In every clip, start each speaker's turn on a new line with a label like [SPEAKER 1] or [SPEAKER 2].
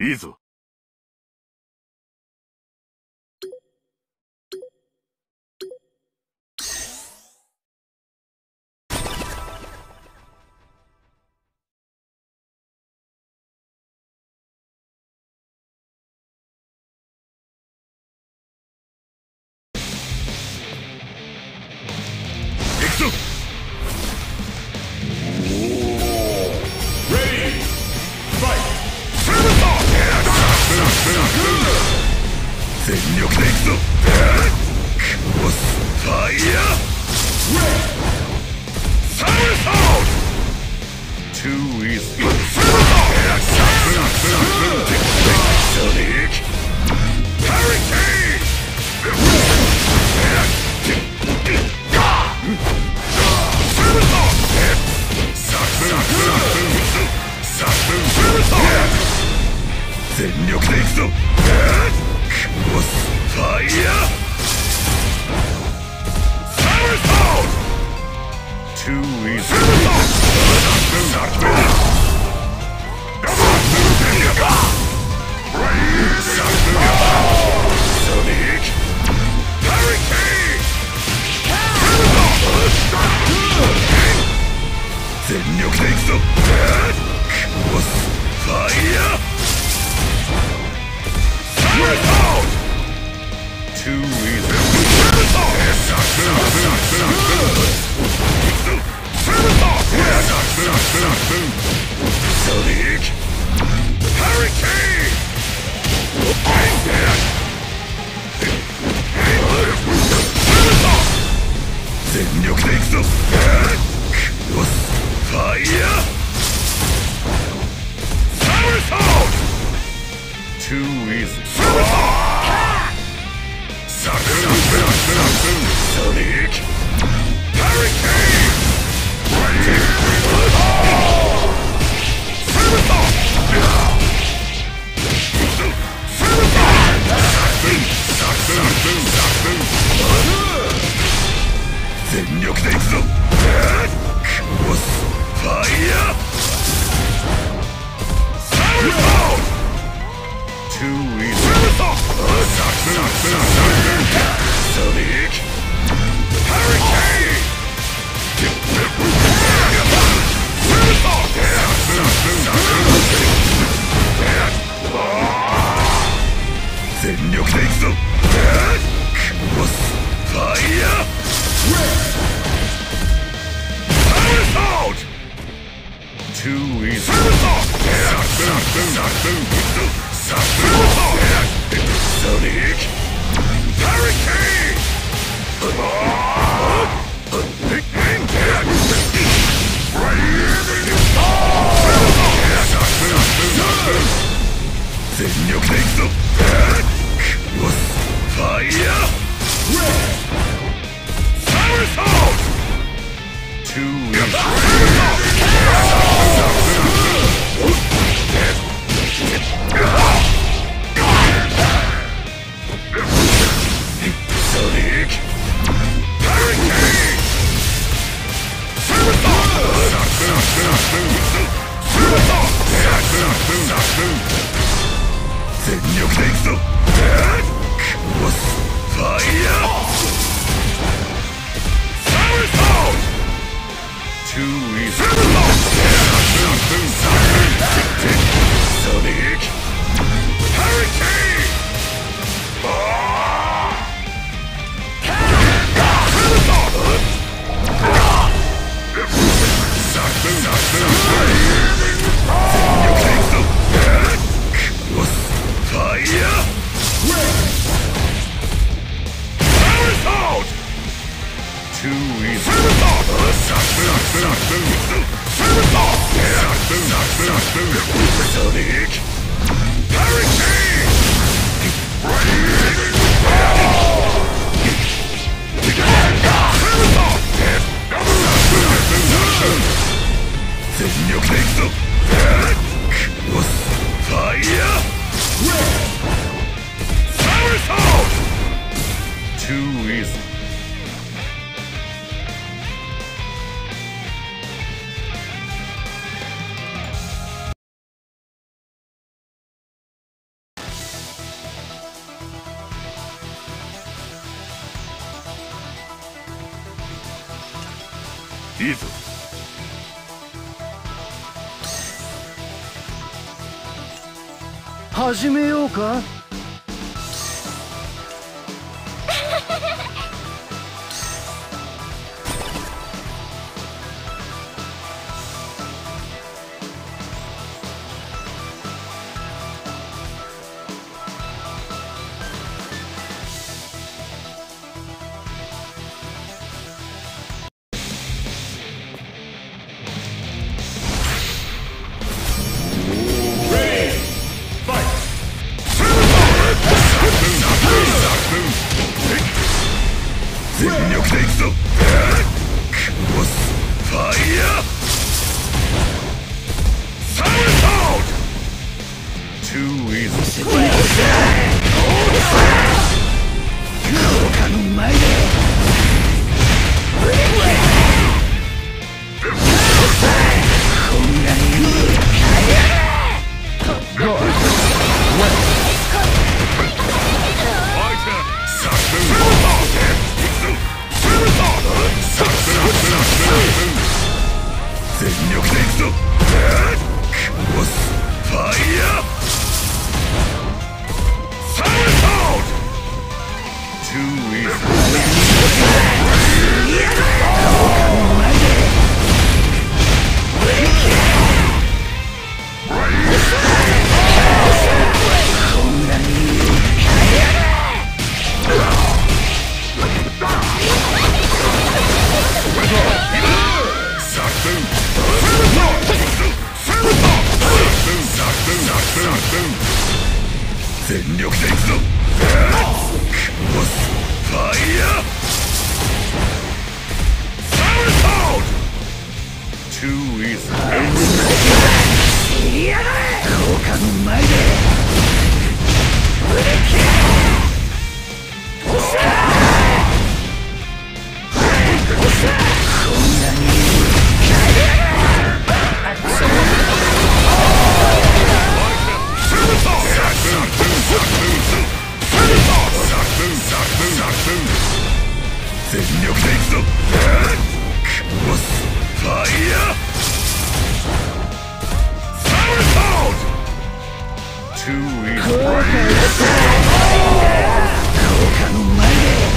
[SPEAKER 1] いいぞ。行くぞ。全力で行くぞ。クロスファイヤーサムソード Too easy ソニックハリケーン全力で行くぞ。クロスファイヤーサムソード Too easy ソニックハリケーン全力で行くぞ。クロスファイヤーToo easy. Sonic Hurricane. 全力で行くぞ。クロスファイヤーサムソード Too easy. Sonic Hurricane全力で行くぞ。クロスファイヤーサムソード Too easy. Sonic Hurricane全力で行くぞ。クロスファイヤーサムソード Too easy. Sonic Hurricane 全力で行くぞ。クロスファイヤーサムソード Too easy. Sonic Hurricane 全力で行くぞ。クロスファイヤーサムソード Too easy. Sonic Hurricane Sonic Hurricane全力で行くぞ。クロスファイヤーサムソード Too easy. いいぞ。
[SPEAKER 2] 始めようか。
[SPEAKER 1] 全力で行くぞ。クロスファイヤーサウンドトゥーイズ
[SPEAKER 2] 他の前でこんなに
[SPEAKER 1] 全力で行くぞ。クロスファイヤーサウンドトゥーイズ全力で行くぞ。クロスファイヤーサウンドトゥーイズ
[SPEAKER 2] 他の前で
[SPEAKER 1] 全力で行くぞ。クロスファイヤーサウンドトゥーイズ
[SPEAKER 2] 他の前で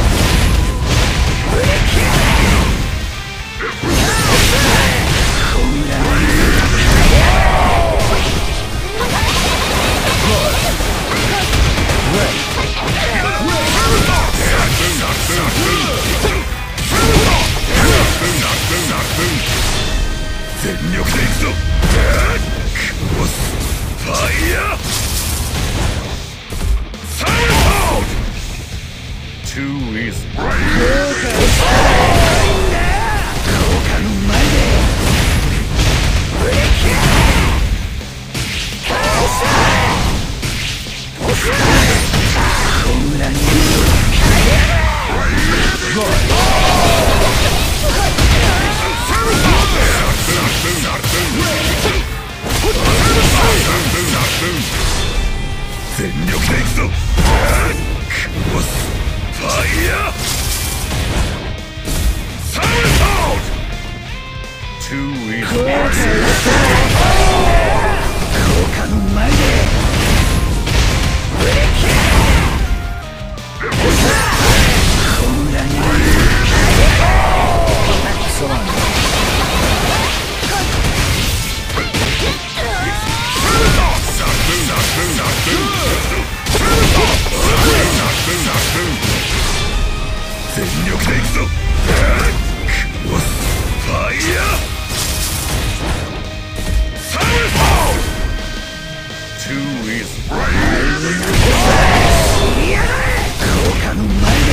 [SPEAKER 1] 全力で行くぞ。クロスファイヤーサウンドトゥーイズ
[SPEAKER 2] 他の前でこんなに
[SPEAKER 1] 全力で行くぞ。クロスファイヤーサウンドトゥーイズ
[SPEAKER 2] 他の前でこんなにそうなんだ。
[SPEAKER 1] 全力で行くぞ。クロスファイヤーサウンドトゥーイズ
[SPEAKER 2] 他の前で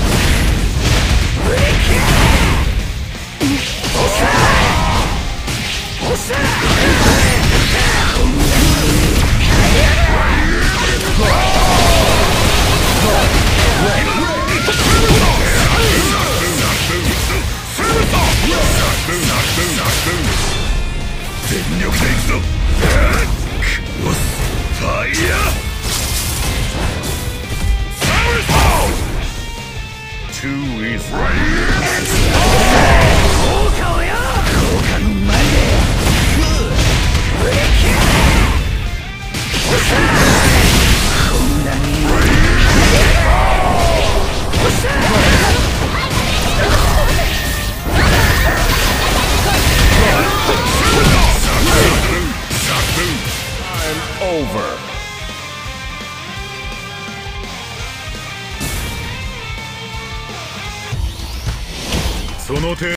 [SPEAKER 1] 全力で行くぞ。クロスファイヤーサウンドトゥーイズ
[SPEAKER 2] 効果をよ。
[SPEAKER 1] の手